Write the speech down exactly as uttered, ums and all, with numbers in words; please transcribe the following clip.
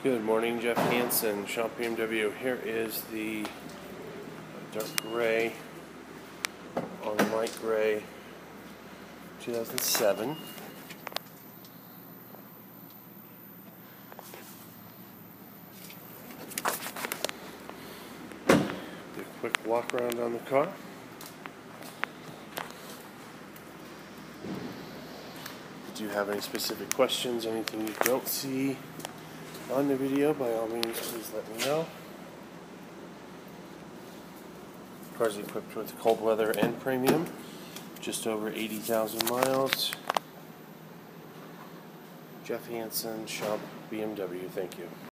Good morning, Jeff Hansen, Shop B M W. Here is the dark gray on light gray two thousand seven. Do a quick walk around on the car. If you have any specific questions, anything you don't see on the video, by all means, please let me know. The car is equipped with cold weather and premium, just over eighty thousand miles. Jeff Hansen, Shop B M W. Thank you.